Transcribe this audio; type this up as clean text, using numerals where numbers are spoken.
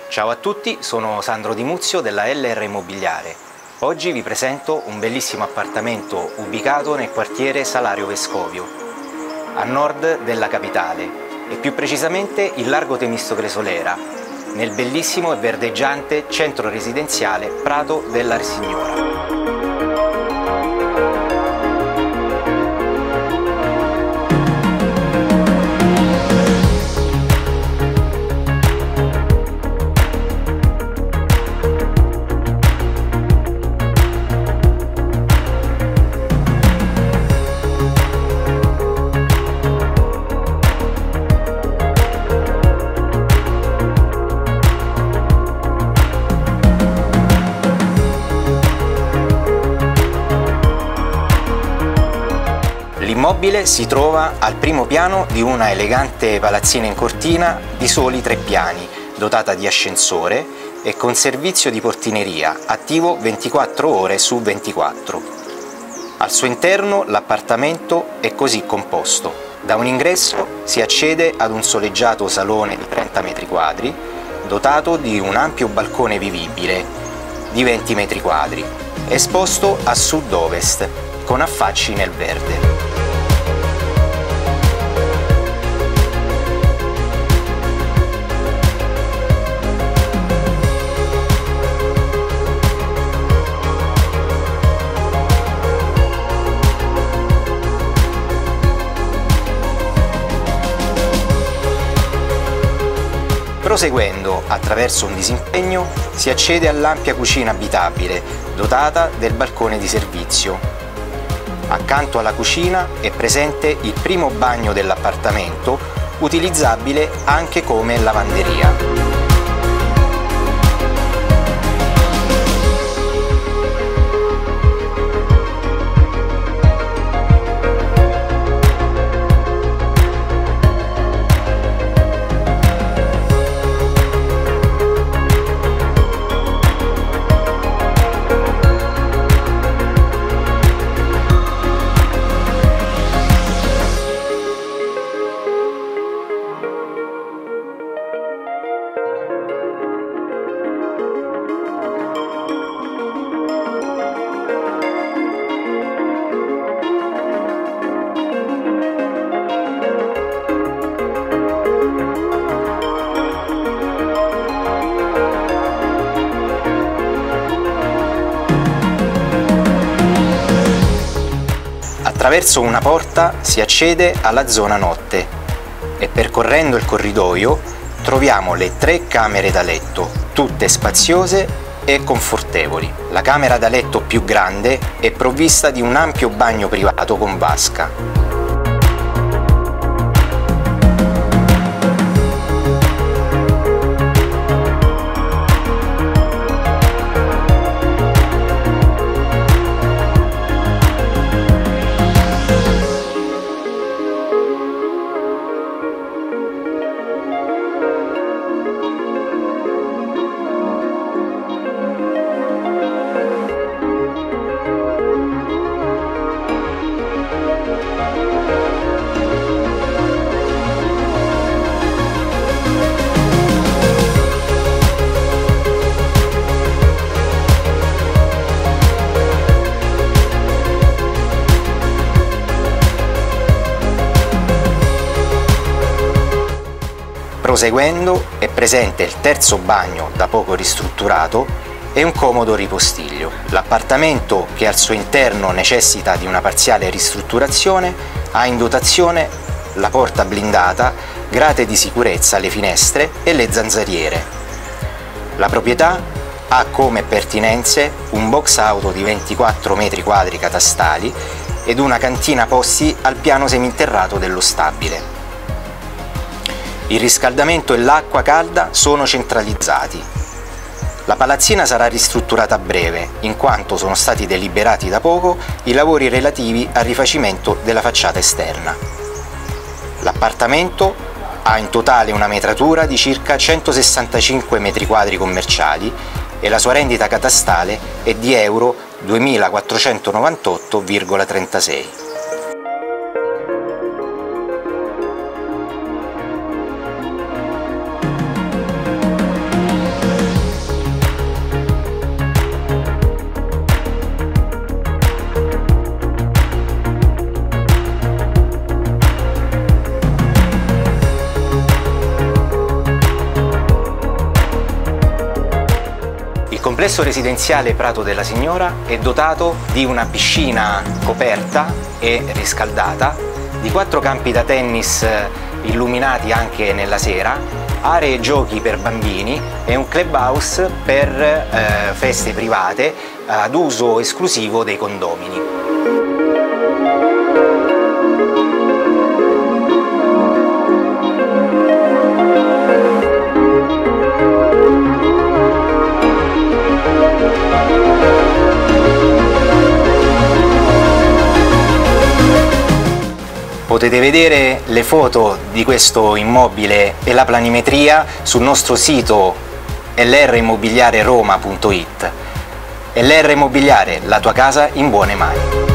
Ciao a tutti, sono Sandro Di Muzio della LR Immobiliare. Oggi vi presento un bellissimo appartamento ubicato nel quartiere Salario Vescovio, a nord della capitale e più precisamente in largo Temistocle Solera, nel bellissimo e verdeggiante centro residenziale Prato della Signora. L'immobile si trova al primo piano di una elegante palazzina in cortina di soli 3 piani, dotata di ascensore e con servizio di portineria, attivo 24 ore su 24. Al suo interno l'appartamento è così composto. Da un ingresso si accede ad un soleggiato salone di 30 metri quadri, dotato di un ampio balcone vivibile di 20 metri quadri, esposto a sud-ovest, con affacci nel verde. Proseguendo attraverso un disimpegno si accede all'ampia cucina abitabile dotata del balcone di servizio. Accanto alla cucina è presente il primo bagno dell'appartamento, utilizzabile anche come lavanderia. Attraverso una porta si accede alla zona notte e percorrendo il corridoio troviamo le 3 camere da letto, tutte spaziose e confortevoli. La camera da letto più grande è provvista di un ampio bagno privato con vasca. Proseguendo è presente il terzo bagno da poco ristrutturato e un comodo ripostiglio. L'appartamento, che al suo interno necessita di una parziale ristrutturazione, ha in dotazione la porta blindata, grate di sicurezza alle finestre e le zanzariere. La proprietà ha come pertinenze un box auto di 24 metri quadri catastali ed una cantina posti al piano seminterrato dello stabile. Il riscaldamento e l'acqua calda sono centralizzati. La palazzina sarà ristrutturata a breve, in quanto sono stati deliberati da poco i lavori relativi al rifacimento della facciata esterna. L'appartamento ha in totale una metratura di circa 165 metri quadri commerciali e la sua rendita catastale è di euro 2.498,36. Il complesso residenziale Prato della Signora è dotato di una piscina coperta e riscaldata, di 4 campi da tennis illuminati anche nella sera, aree giochi per bambini e un clubhouse per feste private ad uso esclusivo dei condomini. Potete vedere le foto di questo immobile e la planimetria sul nostro sito lrimmobiliareroma.it. LR Immobiliare, la tua casa in buone mani.